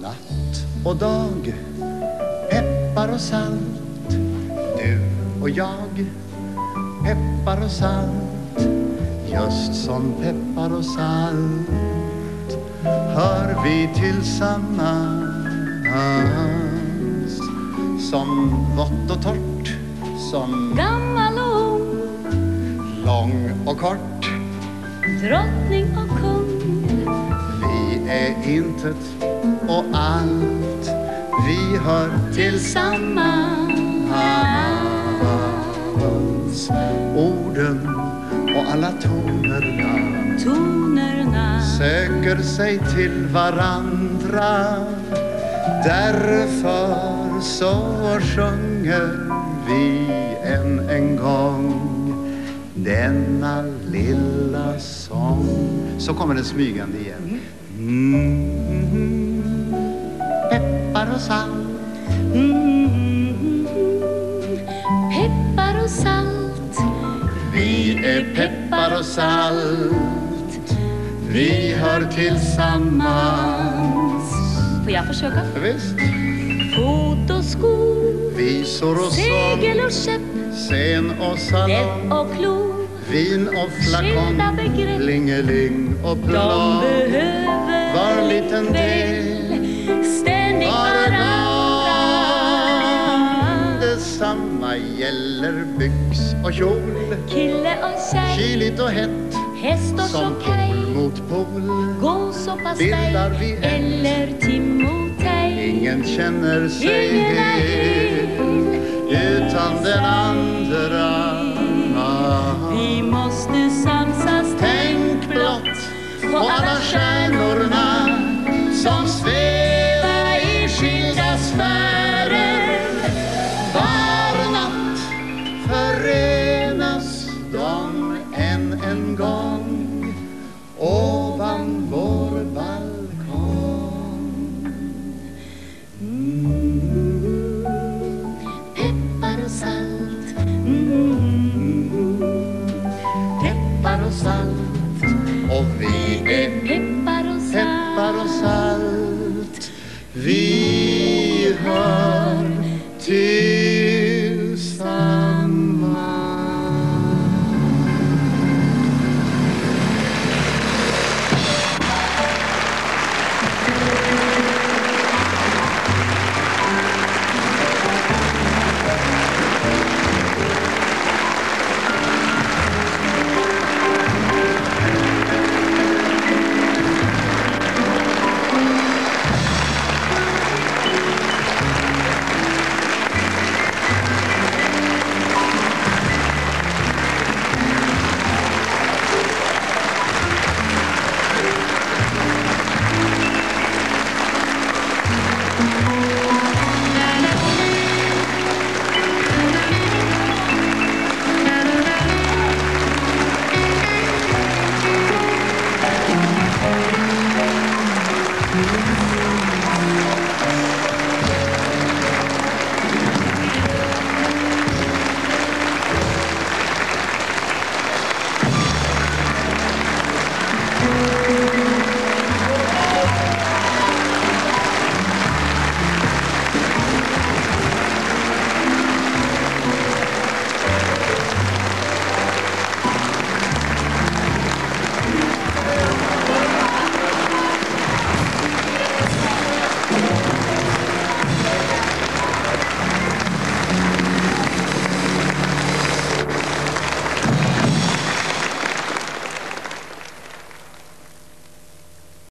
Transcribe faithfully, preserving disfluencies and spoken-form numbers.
natt och dag, peppar och salt, du och jag, peppar och salt, just som peppar och salt hör vi tillsammans, som vått och torrt, som gammal och ung, lång och kort, drottning och kung. vi är intet och allt, vi hör tillsammans, orden och alla tonerna Tonerna söker sig till varandra, därför så sjunger vi än en gång denna lilla sång. Så kommer den smygande igen. Mm, peppar och salt, mm, peppar och salt. vi är peppar och salt, vi hör tillsammans. Får jag försöka? Visst. Fot och skor, Visor och segel sång, och käpp, scen och salong, näbb och klo. vin och flakong, Skilda begrepp, lingeling och de plan. behöver Var liten väl del, ständigt var varandra. detsamma gäller byx och kjol, Kille och tjej, kyligt och hett, häst och som tjockej, pol mot pol. gås och pastej Bildar vi ett, eller timotej. ingen känner sig Ingen är hel utan den andra. Vi måste samsas, Tänk blott på alla stjärnorna som svävar i skilda sfärer. Var natt förenas de än en gång ovan vår balkong. Mm. Peppar och salt, mm. peppar och salt, och vi är peppar och salt. peppar och salt, vi hör tillsammans.